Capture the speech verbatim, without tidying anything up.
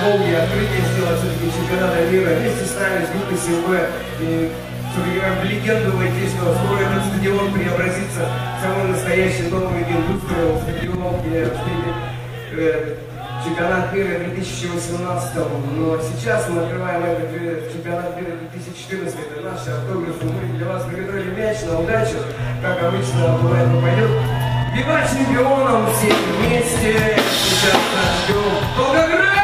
Волге открытие сделать все-таки чемпионата мира. Вместе с нами, с группой СМБ. И в легенду отечественного строя этот стадион преобразится в самый настоящий новый индустриал стадион, где встретит э, чемпионат мира две тысячи восемнадцатого. Но сейчас мы открываем этот чемпионат мира две тысячи четырнадцатого. Это наши автографы. Мы для вас приготовили мяч на удачу. Как обычно бывает, попадет. Вива чемпионом все вместе. Сейчас нас ждем. Волгоград!